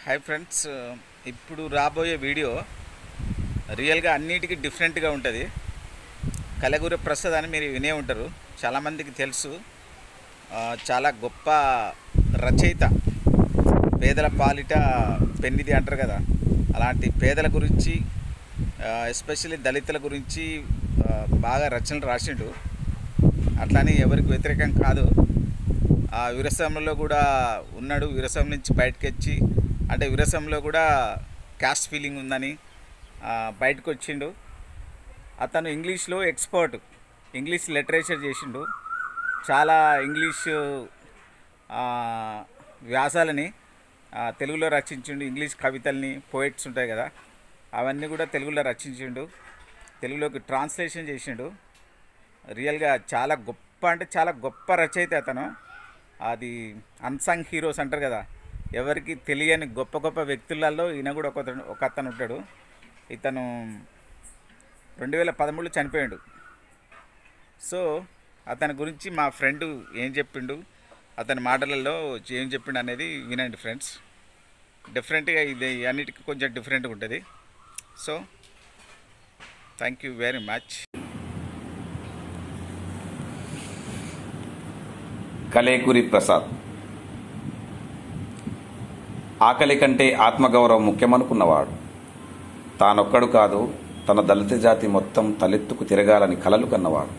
Hi friends, ఇప్పుడు రాబోయే video రియల్గా అన్నిటికీ డిఫరెంట్గా ఉంటుంది. కలగూరి ప్రసాద్ అని మీరు వినే ఉంటారు, చాలామందికి తెలుసు. చాలా గొప్ప రచయిత, పేదల పాలిట పెన్నిది అంటారు కదా, అలాంటి పేదల గురించి, ఎస్పెషల్లీ దళితుల గురించి బాగా రచనలు రాసిండు. అట్లాని ఎవరికి వ్యతిరేకం కాదు. విరసంలో కూడా ఉన్నాడు. విరసం నుంచి బయటకు వచ్చి, అంటే విరసంలో కూడా క్యాస్ట్ ఫీలింగ్ ఉందని బయటకు వచ్చిండు. అతను ఇంగ్లీష్లో ఎక్స్పర్ట్, ఇంగ్లీష్ లిటరేచర్ చేసిండు. చాలా ఇంగ్లీషు వ్యాసాలని తెలుగులో రచించిండు. ఇంగ్లీష్ కవితల్ని, పోయిట్స్ ఉంటాయి కదా, అవన్నీ కూడా తెలుగులో రచించిండు. తెలుగులోకి ట్రాన్స్లేషన్ చేసిండు. రియల్గా చాలా గొప్ప, అంటే చాలా గొప్ప రచయిత అతను. అది అన్సంగ్ హీరోస్ అంటారు కదా, ఎవరికి తెలియని గొప్ప గొప్ప వ్యక్తులలో ఈయన కూడా ఒక అతను ఉంటాడు. ఇతను 2013లో చనిపోయాడు. సో అతని గురించి మా ఫ్రెండ్ ఏం చెప్పిండు, అతని మాటలలో ఏం చెప్పిండు అనేది వినండి ఫ్రెండ్స్. డిఫరెంట్గా, ఇది అన్నిటికీ కొంచెం డిఫరెంట్గా ఉంటుంది. So thank you very much. Kalekuri Prasad. ఆకలి కంటే ఆత్మగౌరవం ముఖ్యమనుకున్నవాడు. తానొక్కడు కాదు, తన దళిత జాతి మొత్తం తలెత్తుకు తిరగాలని కలలు కన్నవాడు.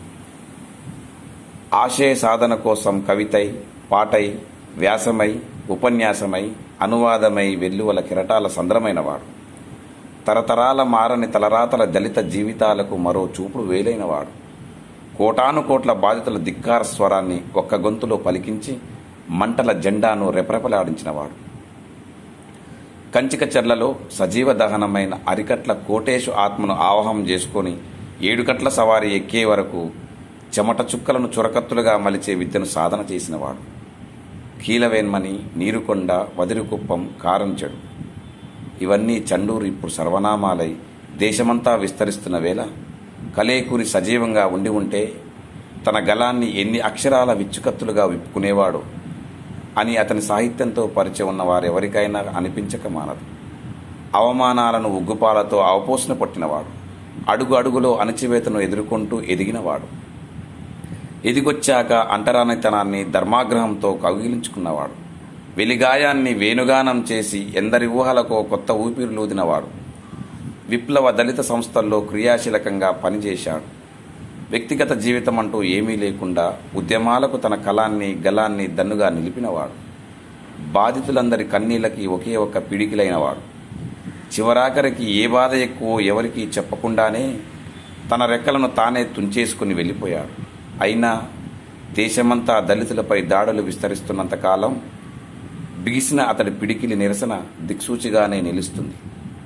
ఆశయ సాధన కోసం కవితై, పాటై, వ్యాసమై, ఉపన్యాసమై, అనువాదమై వెల్లువల కిరటాల సంద్రమైనవాడు. తరతరాల మారని తలరాతల దళిత జీవితాలకు మరో చూపుడు వేలైనవాడు. కోటాను కోట్ల బాధితుల ధిక్కార స్వరాన్ని ఒక్క గొంతులో పలికించి మంటల జెండాను రెపరెపలాడించినవాడు. కంచికచర్లలో సజీవ దహనమైన అరికట్ల కోటేశు ఆత్మను ఆవాహం చేసుకొని 7 కట్ల సవారీ ఎక్కే వరకు చెమట చుక్కలను చురకత్తులుగా మలిచే విద్యను సాధన చేసినవాడు. కీలవేన్మని, నీరుకొండ, వదిరికుప్పం, కారంచెడు, ఇవన్నీ చండూరు ఇప్పుడు సర్వనామాలై దేశమంతా విస్తరిస్తున్న వేళ కలేకూరి సజీవంగా ఉండి ఉంటే తన గళాన్ని ఎన్ని అక్షరాల విచ్చుకత్తులుగా విప్పుకునేవాడు అని అతని సాహిత్యంతో పరిచయం ఉన్న వారెవరికైనా అనిపించక మానదు. అవమానాలను ఉగ్గుపాలతో అవపోసన పట్టినవాడు. అడుగు అడుగులో అణచివేతను ఎదుర్కొంటూ ఎదిగినవాడు. ఎదిగొచ్చాక అంటరానితనాన్ని ధర్మాగ్రహంతో కౌగిలించుకున్నవాడు. వెలిగాయాన్ని వేణుగానం చేసి ఎందరి ఊహలకో కొత్త ఊపిరిలూదినవాడు. విప్లవ దళిత సంస్థల్లో క్రియాశీలకంగా పనిచేశాడు. వ్యక్తిగత జీవితం అంటూ ఏమీ లేకుండా ఉద్యమాలకు తన కళాన్ని, గళాన్ని దన్నుగా నిలిపినవాడు. బాధితులందరి కన్నీళ్లకి ఒకే ఒక్క పిడికిలైనవాడు. చివరాఖరికి ఏ బాధ ఎక్కువో ఎవరికీ చెప్పకుండానే తన రెక్కలను తానే తుంచేసుకుని వెళ్ళిపోయాడు. అయినా దేశమంతా దళితులపై దాడులు విస్తరిస్తున్నంతకాలం బిగిసిన అతడి పిడికిలి నిరసన దిక్సూచిగానే నిలుస్తుంది.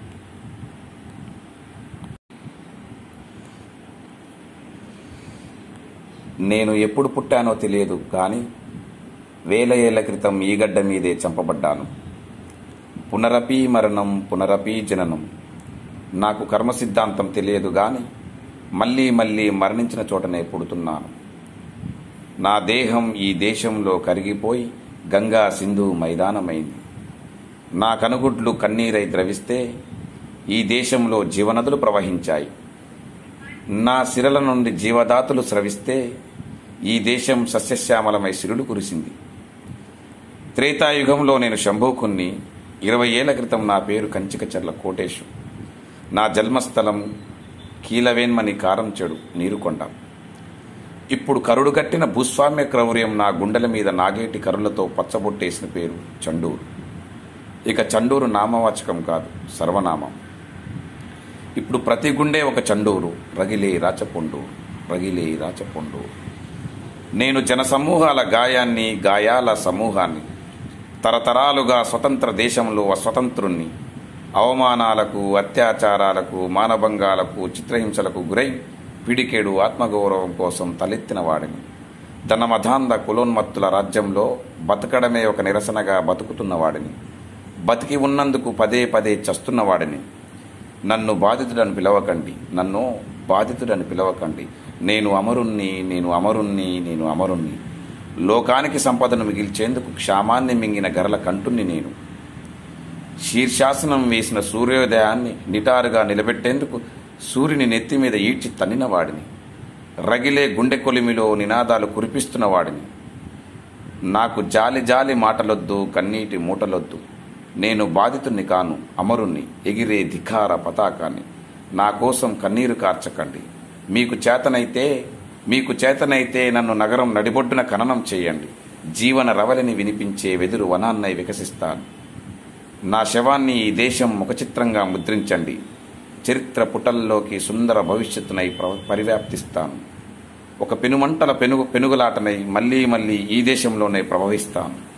నేను ఎప్పుడు పుట్టానో తెలియదు కానీ 1000 ఏళ్ల క్రితం ఈ గడ్డ మీదే చంపబడ్డాను. పునరపీ మరణం, పునరపీ జననం. నాకు కర్మ సిద్ధాంతం తెలియదు గాని మళ్లీ మళ్లీ మరణించిన చోటనే పుడుతున్నాను. నా దేహం ఈ దేశంలో కరిగిపోయి గంగా సింధు మైదానమైంది. నా కనుగుడ్లు కన్నీరై ద్రవిస్తే ఈ దేశంలో జీవనదులు ప్రవహించాయి. నా సిరల నుండి జీవదాతులు స్రవిస్తే ఈ దేశం సస్యశ్యామలమై సిరులు కురిసింది. త్రేతాయుగంలో నేను శంభూకుణ్ణి. 20 ఏళ్ల క్రితం నా పేరు కంచికచర్ల కోటేశు. నా జన్మస్థలం కీలవేన్మని, కారంచెడు, నీరుకొండ. ఇప్పుడు కరుడు కట్టిన భూస్వామ్య క్రౌర్యం నా గుండెల మీద నాగేటి కరులతో పచ్చబొట్టేసిన పేరు చండూరు. ఇక చండూరు నామవాచకం కాదు, సర్వనామం. ఇప్పుడు ప్రతి గుండె ఒక చండూరు. రగిలే రాచపొండూరు, రగిలే రాచపొండూరు. నేను జనసమూహాల గాయాన్ని, గాయాల సమూహాన్ని. తరతరాలుగా స్వతంత్ర దేశంలో అస్వతంత్రుణ్ణి. అవమానాలకు, అత్యాచారాలకు, మానభంగాలకు, చిత్రహింసలకు గురై పిడికేడు ఆత్మగౌరవం కోసం తలెత్తిన వాడిని. ధనమధాంధ కులోన్మత్తుల రాజ్యంలో బతకడమే ఒక నిరసనగా బతుకుతున్నవాడిని. బతికి ఉన్నందుకు పదే పదే చస్తున్నవాడిని. నన్ను బాధితుడని పిలవకండి, నన్ను బాధితుడని పిలవకండి. నేను అమరుణ్ణి, నేను అమరుణ్ణి, నేను అమరుణ్ణి. లోకానికి సంపదను మిగిల్చేందుకు క్షామాన్ని మింగిన గరల కంటుని నేను. శీర్షాసనం వేసిన సూర్యోదయాన్ని నిటారుగా నిలబెట్టేందుకు సూర్యుని నెత్తి మీద ఈడ్చి తన్నిన వాడిని, రగిలే గుండె కొలిమిలో నినాదాలు కురిపిస్తున్న వాడిని. నాకు జాలి జాలి మాటలొద్దు, కన్నీటి మూటలొద్దు. నేను బాధితుణ్ణి కాను, అమరుణ్ణి, ఎగిరే ధికార పతాకాన్ని. నా కోసం కన్నీరు కార్చకండి. మీకు చేతనైతే నన్ను నగరం నడిబొడ్డున ఖననం చేయండి. జీవన రవలిని వినిపించే వెదురు వనాన్నై వికసిస్తాను. నా శవాన్ని ఈ దేశం ముఖచిత్రంగా ముద్రించండి. చరిత్ర పుటల్లోకి సుందర భవిష్యత్తునై పరివ్యాప్తిస్తాను. ఒక పెనుమంటల పెనుగులాటనై మళ్లీ ఈ దేశంలోనే ప్రభవిస్తాను.